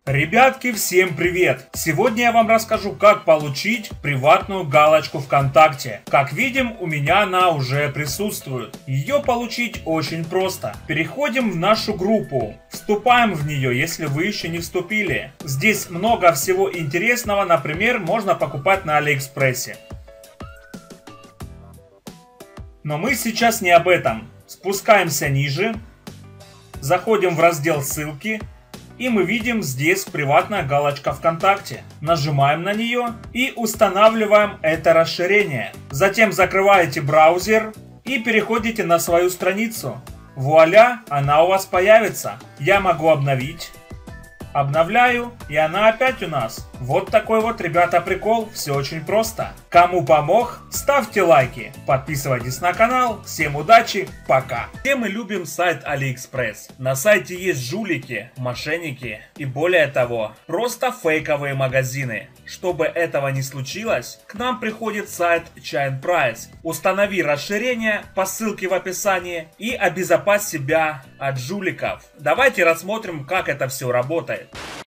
Ребятки, всем привет! Сегодня я вам расскажу, как получить приватную галочку ВКонтакте. Как видим, у меня она уже присутствует. Ее получить очень просто. Переходим в нашу группу. Вступаем в нее, если вы еще не вступили. Здесь много всего интересного, например, можно покупать на Алиэкспрессе. Но мы сейчас не об этом. Спускаемся ниже. Заходим в раздел «Ссылки». И мы видим здесь приватная галочка ВКонтакте. Нажимаем на нее и устанавливаем это расширение. Затем закрываете браузер и переходите на свою страницу. Вуаля, она у вас появится. Я могу обновить. Обновляю, и она опять у нас. Вот такой вот, ребята, прикол. Все очень просто. Кому помог, ставьте лайки. Подписывайтесь на канал. Всем удачи, пока. Все мы любим сайт Алиэкспресс. На сайте есть жулики, мошенники и более того, просто фейковые магазины. Чтобы этого не случилось, к нам приходит сайт ChainPrice. Установи расширение по ссылке в описании и обезопась себя от жуликов. Давайте рассмотрим, как это все работает.